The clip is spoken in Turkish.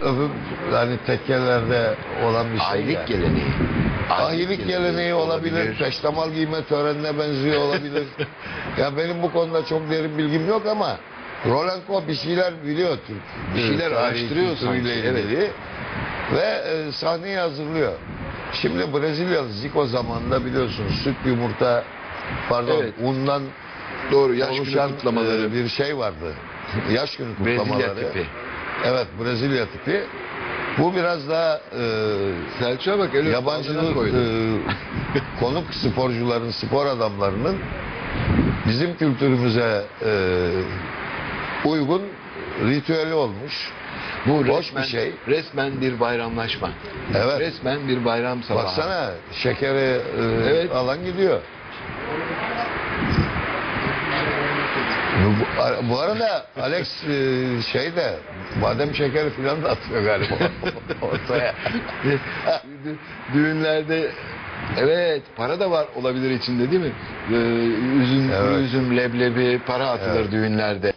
öbür hani tekkelerde olan bir şey. Aylık yani. geleneği. Ahilik geleneği olabilir, peştemal giyme törenine benziyor olabilir. Ya benim bu konuda çok derin bilgim yok ama Rolenko bir şeyler biliyor Türk. Bir şeyler tarihi araştırıyor kültürüyle sanki, evet. ilgili. Ve sahneyi hazırlıyor. Şimdi Brezilyalı Zico zamanında biliyorsunuz süt yumurta Evet. undan Doğru, yaş günü oluşan kutlamaları. bir şey vardı. Yaş günü kutlamaları. Brezilya tipi. Evet, Brezilya tipi. Bu biraz daha Selçuk'a bak, öyle yabancı ağzına koydu. konuk sporcuların, spor adamlarının bizim kültürümüze uygun ritüeli olmuş. Bu Hoş resmen, bir şey. resmen bir bayramlaşma. Evet. Resmen bir bayram sabahı. Baksana şekeri Evet. alan gidiyor. Bu arada Alex şey de badem şekeri falan da atıyor galiba ortaya. Düğünlerde evet, para da var olabilir içinde, değil mi? Üzüm, Evet. üzüm, leblebi, para atılır Evet. düğünlerde.